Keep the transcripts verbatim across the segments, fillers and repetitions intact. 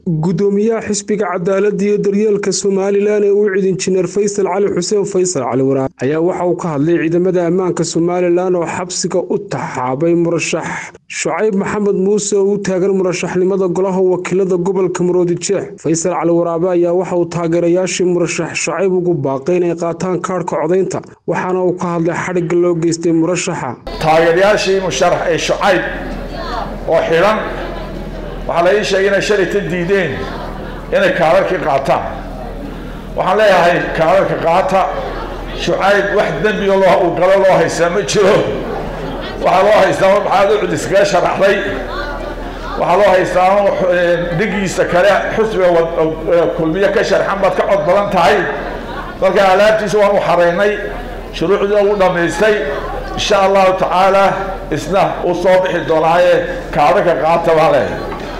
gudoomiyaha xisbiga cadaaladda iyo daryeelka Somaliland ee uu cid injineer Faysal Cali Xuseen Faysal Cali Waraab ayaa waxa uu ka hadlay ciidamada ammaanka Somaliland oo xabsiga u taxaabay murashax Shucayb Maxamed Muuse oo taageer murashaxnimada golaha wakiilada gobolka Maroodijeex. Faysal Cali Waraab ayaa waxa uu taageerayaashii murashax Shucayb ugu baaqay inay qaataan kaarka codeynta, waxaana uu ka hadlay xadhigga loo geystay murashaxa. taageerayaashii musharax ee Shucayb oo xiran waxaa la ii sheegay inay shalay ka diideen inay kaararkii qaataan. waxaan leeyahay kaararka qaata. Shucayb wax dembi oo loo galo loo haysaa ma jiro. waxaa loo haystaa maxaad u cid iskaga sharaxday. waxaa loo haystaa dhigiisa kale xusbiga kulmiye ka sharxan baad ka cod badan tahay. marka alaabtiisa waan u xaraynay, shuruucdii ugu dhammaystay. insha allahu tacaala isna uu soo bixi doonaaye kaararka qaata baa leeyahay.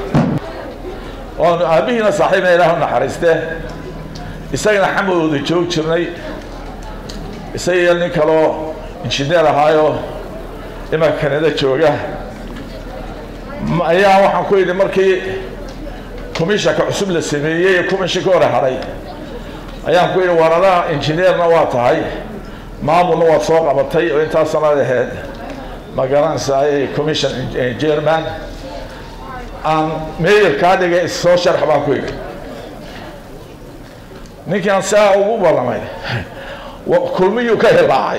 oonu aabihiina saaxiibna ilaah u naxariiste isagana xamadooda joog jirnay. isaga nin kaloo injineer ahaayo imanka Kanada jooga ayaa waxaan ku yidhi markii komishanka cusub la sameeyey ee komishanka hore haray ayaan ku yidhi waradaha injineerna waa tahay, maamulna waad soo qabatay oo intaas sanad ahayd ma garanaysaa commission chairman aan mayor ka dhigay soo sharx baan ku yidhi. ninkaan saa ugu ballamay kulmiyuu ka hilaacay.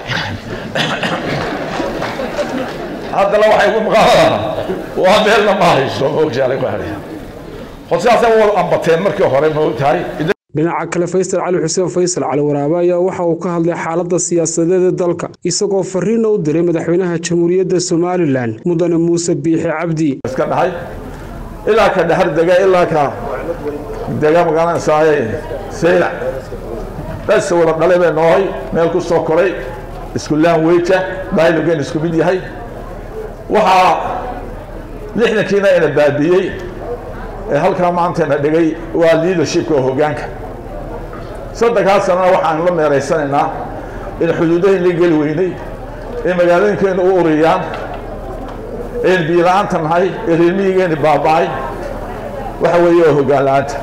haddana waxay ku maqaanaa waa meelna ma hayso moogjaale ku hadhay qodsaasay wada ambateen markii hore moogtahay. dhinaca kale Faysal Cali Xuseen Faysal Cali Waraab ayaa waxa uu ka hadlay xaaladda siyaasadeed ee dalka, isagoo fariin u diray madaxweynaha Jamhuuriyadda Somaliland Mudane Muuse Biixi Cabdi. iska dhahay ilaa ka dhaxar dega ilaa ka dega magaranaysaa sayla bas wada dhalay baa nooy meel ku soo koray isku laan weeja dialogue isku mid yahay. waxa lixdankiina ina baabiyey ee halka maanta na dhigay waa leadership oo hoggaanka. saddex sano waxaan la meereysanaynaa in xuduudaha la gali weynay ee magaalooyinkeena u uriyaan ee biilaanta nahay ee reemigeena baabay waxa weeye hoggaan la'aanta.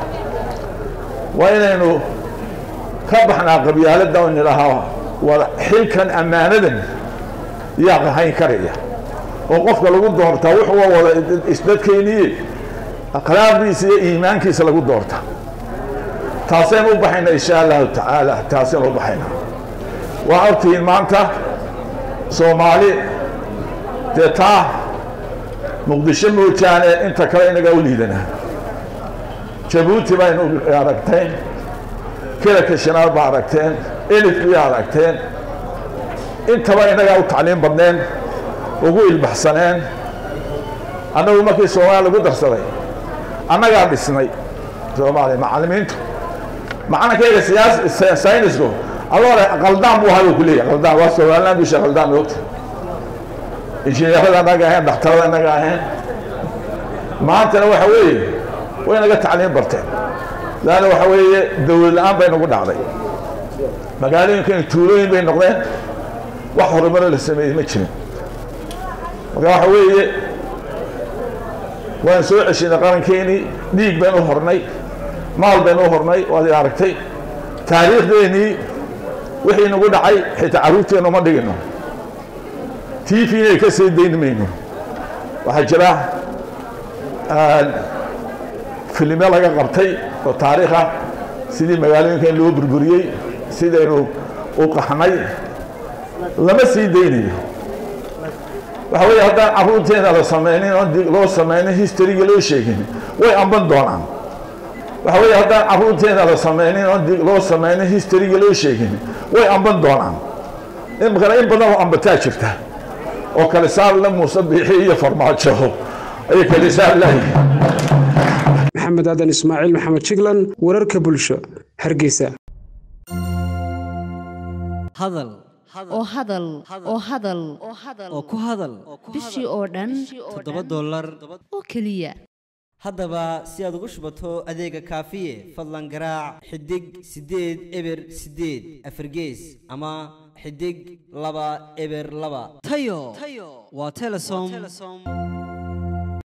waa inaynu ka baxnaa qabyaaladda oo nidhaha wada xilkan ammaanadan yaa qahayn karaya oo qofka lagu doortaa wuxuu wada isdadkeeniye aqraabdiisa iyo iimaankiisa lagu doorta. taaseen u baxayna insha allahu tacaala taaseen u baxayna. waa ogtihiin maanta Soomaali dee taa muqdisho moojaane inta kale inaga u liidanaa. Jabuuti baynu aragteen, kelaka shanaal baa aragteen, elif bay aragteen. intaba inaga u tacliin badneen ugu ilbaxsaneen. annagu markii Soomaali lagu darsaday annagaa dhisnay Soomaali macallimiintu macna kayga siyaas saynisku alloore qaldaan buu hayo ku leeyahay. qaldaan waa Soomaaliland bisha qaldaan waqti injineerada anaga ahayn, dhakhtarada anaga ahayn. maantana waxa weeye way naga tacliin barteen laana waxa weeye dawlad la'aan bay nagu dhacday. magaalooyinkan tuulooyin bay noqdeen, wax horumar la sameeyay ma jirin. marka waxa weeye waan soo ceshinay qarankeeni, dhiig baan u hornay, maal baan u hornay. waad aragtay taariikhdeeni wixii nagu dhacay xitaa caruurteena ma dhigino, T V-na ka sii dayn mayno. waxaa jira filime laga qabtay oo taariikh ah sidii magaalooyinkan loo burburiyey, sidaynu u qaxnay lama sii daynayo. waxa weeye haddaan caruurteena la sameynin oo loo sameynin historyga loo sheegin way amban doonaan. waxa weeye haddaan caruurteena la sameynin oo loo sameynin historyga loo sheegin way amban doonaan. in kale in badan oo ambataa jirta oo kale saar la Muuse Biixi iyo farmaajo ay kale saar lahayn. Maxamed Aadan Ismaaciil Maxamed Jiglan, wararka bulsho, Hargeysa. hadal oo hadal oo hadal oo ku hadal bishii oo dhan toddoba dollar oo kaliya. haddaba si aad ugu shubato adeega kaafiye fadlan garaac xidig sideed eber sideed afar gees ama xidig laba eber laba. tayo waa Telesom.